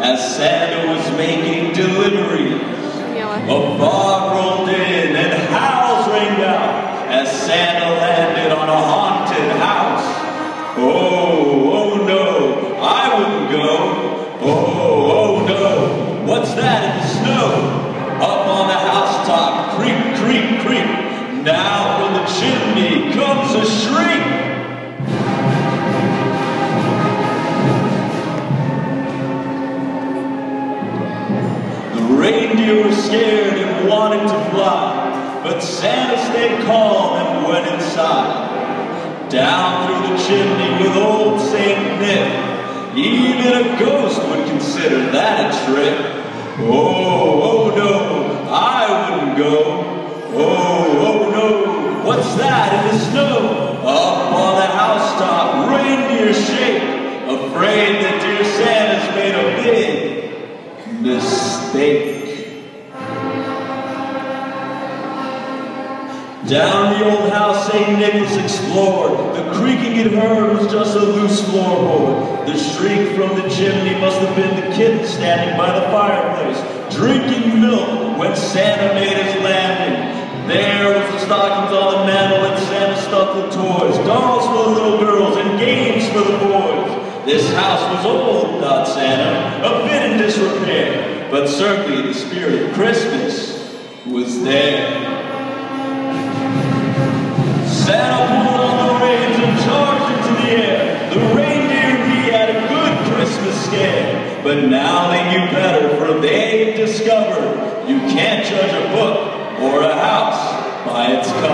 as Santa was making deliveries. A fog rolled in and howls rained out as Santa landed on a haunted house. Oh no, I wouldn't go. Oh no, what's that in the snow? Up on the housetop, creak, creak, creak. Now from the chimney comes a shriek. Reindeer were scared and wanted to fly, but Santa stayed calm and went inside. Down through the chimney with old Saint Nick, even a ghost would consider that a trick. Oh no, I wouldn't go. Oh no, what's that in the snow? Up on the housetop, reindeer shake, afraid that dear Santa's made a big mistake. Down the old house St. Nicholas explored. The creaking it heard was just a loose floorboard. The shriek from the chimney must have been the kitten standing by the fireplace, drinking milk when Santa made his landing. There was the stockings on the mantel and Santa stuffed with toys, dolls for the little girls and games for the boys. This house was old, thought Santa, a bit in disrepair, but certainly the spirit of Christmas was there. Santa pulled on the reins and charged into the air. The reindeer, he had a good Christmas scare. But now they knew better, for they discovered you can't judge a book or a house by its cover.